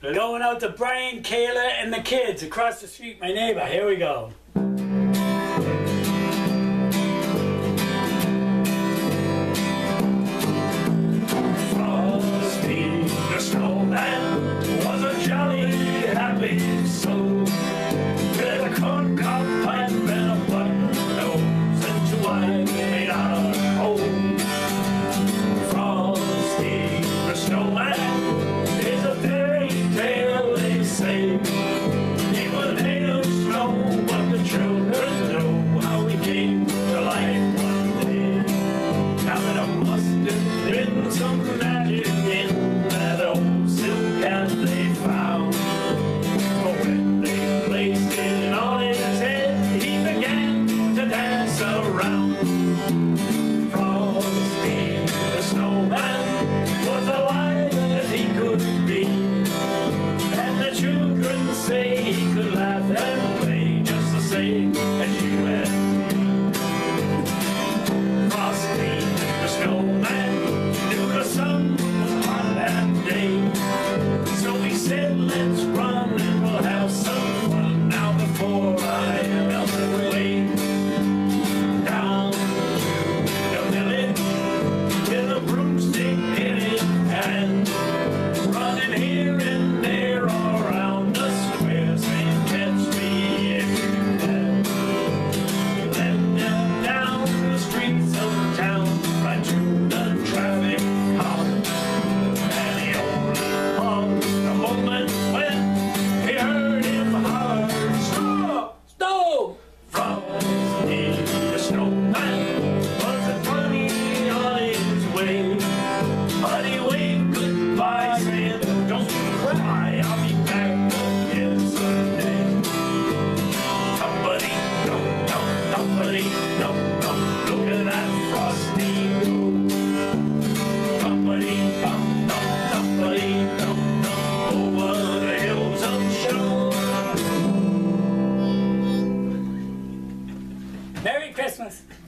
Going out to Brian, Kayla, and the kids across the street, my neighbor. Here we go. Frosty the Snowman was a jolly happy soul, with a corncob pipe and a button nose and two eyes made out of coal. Frosty the Snowman is a fairy tale, they say. He was made of snow, but the children know how he came to life one day. Now there must have been some magic in that old silk hat they found. But when they placed it on his head, he began to dance around. Frosty the Snowman was alive as he could be, and the children say he could laugh and play just the same as you and me. Frosty the Snowman knew the sun was hot that day, so he said, let's run and we'll have some fun now before I melt away. Down to the village with a broomstick in his hand, running here and there all around the square, saying, catch me if you can. He led them down the streets of town, right to the traffic cop, and he only paused a moment when he heard him holler, stop! Stop! Frosty the Snowman was a bunny on his way, but he waved goodbye, saying, don't cry, I'll be back again someday. Somebody, somebody, look at that Frosty go. Somebody, over the hills of snow. Merry Christmas.